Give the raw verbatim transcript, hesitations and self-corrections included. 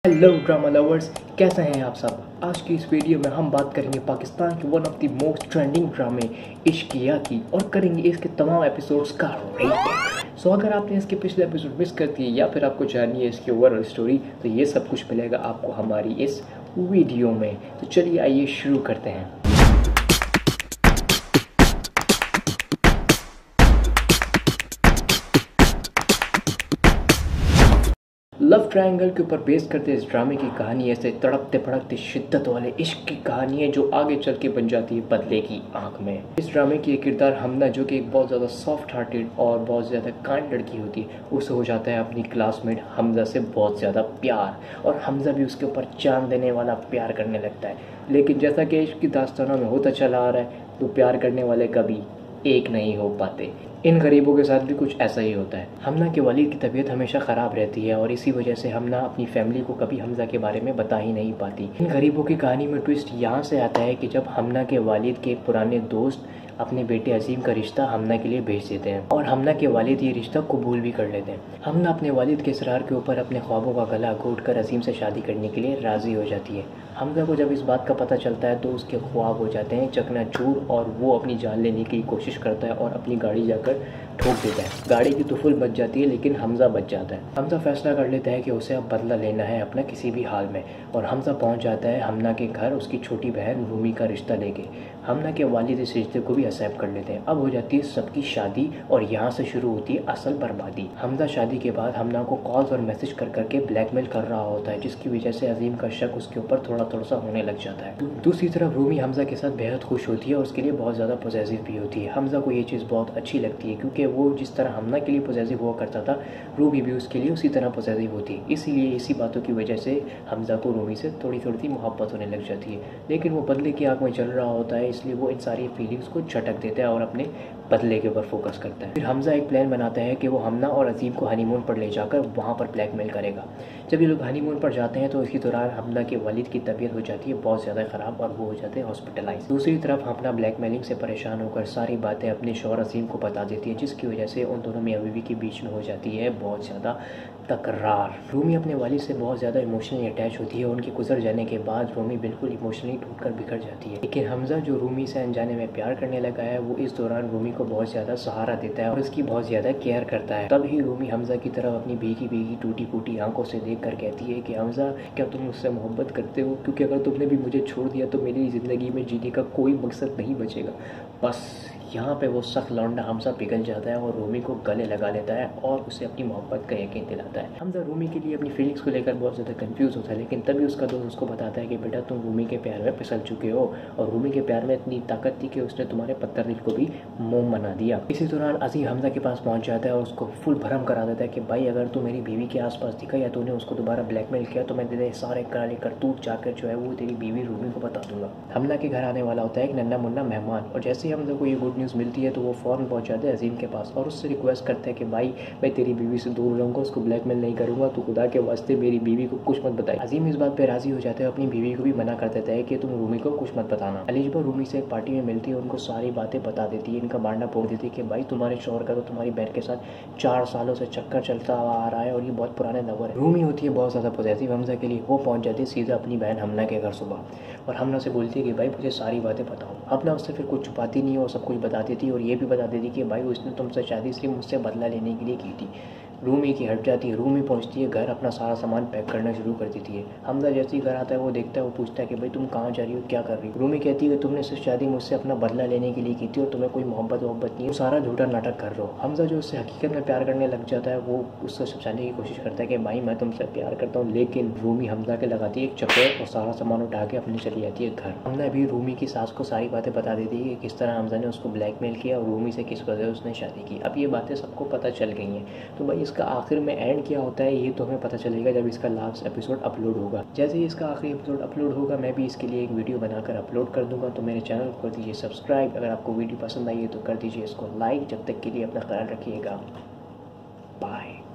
Hello drama lovers, कैसे हैं आप सब। आज की इस वीडियो में हम बात करेंगे पाकिस्तान के one of the most trending ड्रामे इश्किया की और करेंगे इसके तमाम एपिसोड्स का रेटिंग। सो अगर आपने इसके पिछले एपिसोड मिस कर दिए या फिर आपको जाननी है इसकी ओवरऑल स्टोरी, तो ये सब कुछ मिलेगा आपको हमारी इस वीडियो में। तो चलिए आइए शुरू करते हैं। लव ट्रायंगल के ऊपर बेस करते इस ड्रामे की कहानी ऐसे तड़पते भड़कते शिद्दत वाले इश्क की कहानी है जो आगे चल के बन जाती है बदले की आंख में। इस ड्रामे की एक किरदार हमना, जो कि एक बहुत ज़्यादा सॉफ्ट हार्टेड और बहुत ज़्यादा काइंड लड़की होती है, उसे हो जाता है अपनी क्लासमेट हमजा से बहुत ज़्यादा प्यार और हमजा भी उसके ऊपर जान देने वाला प्यार करने लगता है। लेकिन जैसा कि इश्क की दास्तानों में होता चला आ रहा है, तो प्यार करने वाले कभी एक नहीं हो पाते। इन गरीबों के साथ भी कुछ ऐसा ही होता है। हमना के वालिद की तबीयत हमेशा ख़राब रहती है और इसी वजह से हमना अपनी फैमिली को कभी हमजा के बारे में बता ही नहीं पाती। इन गरीबों की कहानी में ट्विस्ट यहाँ से आता है कि जब हमना के वालिद के पुराने दोस्त अपने बेटे अजीम का रिश्ता हमना के लिए भेज देते हैं और हमना के वालिद ये रिश्ता कबूल भी कर लेते हैं। हमना अपने वालिद के इसरार के ऊपर अपने ख्वाबों का गला घोंटकर अजीम से शादी करने के लिए राज़ी हो जाती है। हमजा को जब इस बात का पता चलता है तो उसके ख्वाब हो जाते हैं चकनाचूर और वो अपनी जान लेने की कोशिश करता है और अपनी गाड़ी जाकर ठोक देता है। गाड़ी की तुफुल बच जाती है लेकिन हमजा बच जाता है। हमजा फैसला कर लेता है कि उसे अब बदला लेना है अपना किसी भी हाल में, और हमजा पहुंच जाता है हमना के घर उसकी छोटी बहन रूमी का रिश्ता लेके। हमना के वालिद इस रिश्ते को भी एक्सेप्ट कर लेते हैं। अब हो जाती है सबकी शादी और यहाँ से शुरू होती है असल बर्बादी। हमजा शादी के बाद हमना को कॉल्स और मैसेज कर करके ब्लैकमेल कर रहा होता है, जिसकी वजह से अजीम का शक उसके ऊपर थोड़ा थोड़ा सा होने लग जाता है। दूसरी तरफ रूमी हमजा के साथ बेहद खुश होती है और उसके लिए बहुत ज़्यादा पॉजिटिव भी होती है। हमजा को ये चीज़ बहुत अच्छी लगती है क्योंकि वो जिस तरह हमना के लिए पॉजिटिव हुआ करता था, रूमी भी उसके लिए उसी तरह पॉजिटिव होती है। इसीलिए इसी बातों की वजह से हमजा को रूमी से थोड़ी थोड़ी सी मोहब्बत होने लग जाती है। लेकिन वो बदले की आग में चल रहा होता है, इसलिए वो इन सारी फीलिंग्स को झटक देता है और अपने बदले के ऊपर फोकस करता है। फिर हमजा एक प्लान बनाता है कि वो हमना और अजीम को हनीमून पर ले जाकर वहाँ पर ब्लैकमेल करेगा। जब ये लोग हनीमून पर जाते हैं तो इसी दौरान हमना के वालिद की तबीयत हो जाती है बहुत ज़्यादा ख़राब और वो हो जाते हैं हॉस्पिटलाइज। दूसरी तरफ हमना ब्लैकमेलिंग से परेशान होकर सारी बातें अपने शौहर अजीम को बता देती है, जिसकी वजह से उन दोनों मियाँ बीवी के बीच में हो जाती है बहुत ज़्यादा तकरार। रूमी अपने वालिद से बहुत ज़्यादा इमोशनली अटैच होती है। उनके गुजर जाने के बाद रूमी बिल्कुल इमोशनली टूटकर बिखर जाती है। लेकिन हमजा जो रूमी से अनजाने में प्यार करने लगा है, वो इस दौरान रूमी को बहुत ज़्यादा सहारा देता है और उसकी बहुत ज़्यादा केयर करता है। तब ही रूमी हमजा की तरफ अपनी भीगी भीगी टूटी फूटी आंखों से देख कर कहती है कि हमजा, क्या तुम मुझसे मोहब्बत करते हो? क्योंकि अगर तुमने भी मुझे छोड़ दिया तो मेरी ज़िंदगी में जीने का कोई मकसद नहीं बचेगा। बस यहाँ पे वो सख्त लौंडा हमजा पिघल जाता है और रूमी को गले लगा लेता है और उसे अपनी मोहब्बत का यकीन दिलाता है। हमजा रूमी के लिए अपनी फीलिंग्स को लेकर बहुत ज़्यादा कंफ्यूज होता है, लेकिन तभी उसका दोस्त उसको बताता है कि बेटा, तुम रूमी के प्यार में फिसल चुके हो और रूमी के प्यार में इतनी ताकत थी कि उसने तुम्हारे पत्थर दिल को भी मोम बना दिया। इसी दौरान अजीम हमजा के पास पहुँच जाता है और उसको फुल भरम करा देता है कि भाई, अगर तू मेरी बीवी के आसपास दिखा या तूने उसको दोबारा ब्लैकमेल किया तो मैं तेरे सारे कराले करतूत जाकर जो है वो तेरी बीवी रूमी को बता दूंगा। हमला के घर आने वाला होता है एक नन्ना मुन्ना मेहमान, और जैसे ही हमजा को ये गुड न्यूज़ मिलती है तो वो फ़ौरन पहुंच जाते हैं अजीम के पास और उससे रिक्वेस्ट करते हैं कि भाई, मैं तेरी बीवी से दूर रहूँगा, उसको ब्लैकमेल नहीं करूँगा, तो खुदा के वास्ते मेरी बीवी को कुछ मत बताए। अजीम इस बात पे राजी हो जाते हैं, अपनी बीवी को भी मना कर देता है कि तुम रूमी को कुछ मत बताना। अलीजबा रूमी से एक पार्टी में मिलती है, उनको सारी बातें बता देती है, इनका बांडा पोड़ देती है कि भाई, तुम्हारे शौहर का तो तुम्हारी बहन के साथ चार सालों से चक्कर चलता हुआ आ रहा है और ये बहुत पुराने नंबर है। रूमी होती है बहुत ज़्यादा पॉजिटिव हमजा के लिए। वो पहुँच जाती है सीधा अपनी बहन हमना के घर सुबह और हमना से बोलती है कि भाई, मुझे सारी बातें बताओ। हमना उससे फिर कुछ छुपाती नहीं है और सब कुछ बता देती है और ये भी बता देती कि भाई, उसने तुमसे शादी सिर्फ मुझसे बदला लेने के लिए की थी। रूमी की हट जाती है। रूमी पहुंचती है घर, अपना सारा सामान पैक करना शुरू कर देती है। हमजा जैसे ही घर आता है वो देखता है, वो पूछता है कि भाई, तुम कहाँ जा रही हो, क्या कर रही हो? रूमी कहती है कि तुमने सिर्फ शादी मुझसे अपना बदला लेने के लिए की थी और तुम्हें कोई मोहब्बत वोहब्बत नहीं है, सारा झूठा नाटक कर रहे हो। हमजा जो उससे हकीकत में प्यार करने लग जाता है, वो उससे समझाने की कोशिश करता है कि भाई, मैं तुमसे प्यार करता हूँ, लेकिन रूमी हमजा के लगाती है एक चक्कर और सारा सामान उठा के अपनी चली जाती है घर। हमने भी रूमी की सास को सारी बातें बता देती है कि किस तरह हमजा ने उसको ब्लैकमेल किया और रूमी से किस वजह उसने शादी की। अब ये बातें सबको पता चल गई हैं, तो भाई इसका आखिर में एंड क्या होता है ये तो हमें पता चलेगा जब इसका लास्ट एपिसोड अपलोड होगा। जैसे ही इसका आखिरी एपिसोड अपलोड होगा, मैं भी इसके लिए एक वीडियो बनाकर अपलोड कर दूंगा। तो मेरे चैनल को कर दीजिए सब्सक्राइब। अगर आपको वीडियो पसंद आई है तो कर दीजिए इसको लाइक। जब तक के लिए अपना ख्याल रखिएगा। बाय।